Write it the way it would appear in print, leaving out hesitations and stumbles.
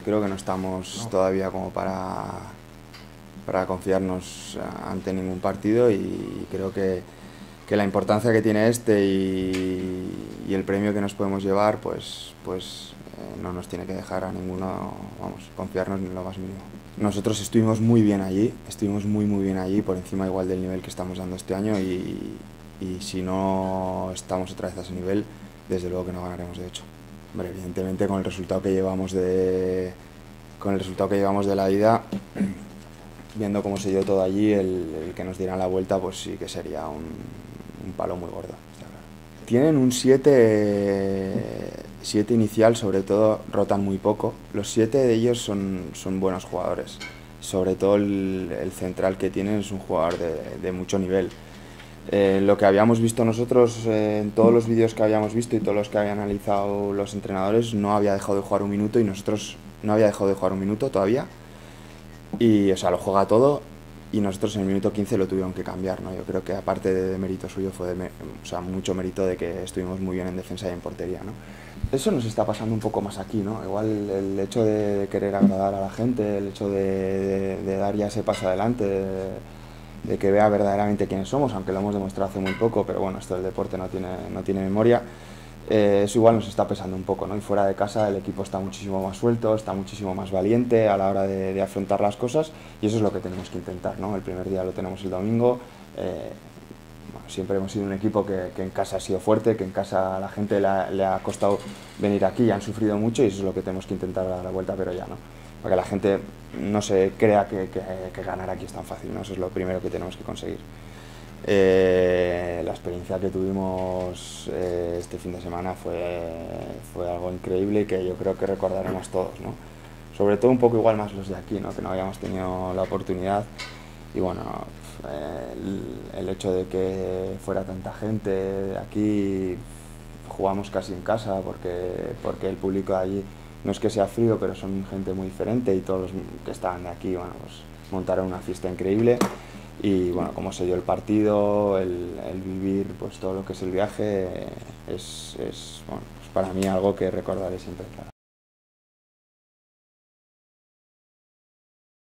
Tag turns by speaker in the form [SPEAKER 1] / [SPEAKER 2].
[SPEAKER 1] creo que no estamos todavía como para confiarnos ante ningún partido, y creo que la importancia que tiene este y el premio que nos podemos llevar, pues no nos tiene que dejar a ninguno, vamos, confiarnos ni lo más mínimo. Nosotros estuvimos muy bien allí, estuvimos muy bien allí, por encima igual del nivel que estamos dando este año, y si no estamos otra vez a ese nivel, desde luego que no ganaremos, de hecho. Hombre, evidentemente con el resultado que llevamos de la ida, viendo cómo se dio todo allí, el que nos dieran la vuelta, pues sí que sería un palo muy gordo, está claro. Tienen un 7 inicial, sobre todo rotan muy poco. Los 7 de ellos son buenos jugadores, sobre todo el central que tienen es un jugador de mucho nivel. Lo que habíamos visto nosotros en todos los vídeos que habíamos visto y todos los que habían analizado los entrenadores, no había dejado de jugar un minuto, y nosotros no había dejado de jugar un minuto todavía, y o sea, lo juega todo, y nosotros en el minuto 15 lo tuvieron que cambiar, ¿no? Yo creo que aparte de mérito suyo fue o sea, mucho mérito de que estuvimos muy bien en defensa y en portería, ¿no? Eso nos está pasando un poco más aquí, ¿no? Igual el hecho de querer agradar a la gente, el hecho de dar ya ese paso adelante, de que vea verdaderamente quiénes somos, aunque lo hemos demostrado hace muy poco, pero bueno, esto del deporte no tiene memoria. Eso igual nos está pesando un poco, ¿no? Y fuera de casa el equipo está muchísimo más suelto, está muchísimo más valiente a la hora de afrontar las cosas, y eso es lo que tenemos que intentar, ¿no? El primer día lo tenemos el domingo. Bueno, siempre hemos sido un equipo que en casa ha sido fuerte, que en casa a la gente le ha costado venir aquí y han sufrido mucho, y eso es lo que tenemos que intentar dar la vuelta, pero ya no. Para que la gente no se crea que ganar aquí es tan fácil, ¿no? Eso es lo primero que tenemos que conseguir. La experiencia que tuvimos este fin de semana fue algo increíble, y que yo creo que recordaremos todos, ¿no? Sobre todo un poco igual más los de aquí, ¿no? Que no habíamos tenido la oportunidad, y bueno, el hecho de que fuera tanta gente aquí, jugamos casi en casa, porque el público de allí no es que sea frío, pero son gente muy diferente, y todos los que estaban de aquí, bueno, pues montaron una fiesta increíble. Y bueno, como se dio el partido, el vivir pues todo lo que es el viaje, es bueno, pues para mí algo que recordaré siempre, claro.